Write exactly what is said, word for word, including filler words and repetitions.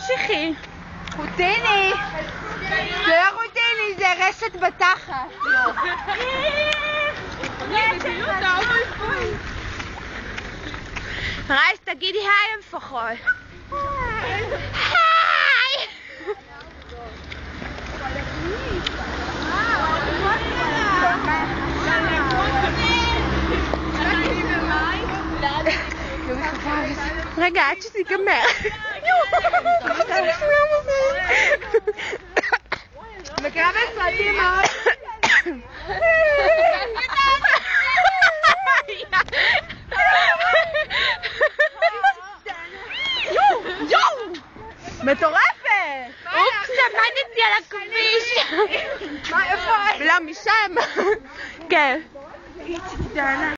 תמשיכי. רוטיני. זה לא רוטיני, זה רשת בתחת. רייס, תגידי היי לפחות. היי! רגע, עד שזה ייגמר. מכירה בסרטים מאוד. מטורפת! אופס, עמדתי על הכביש! מה, איפה? לא, משם! כן.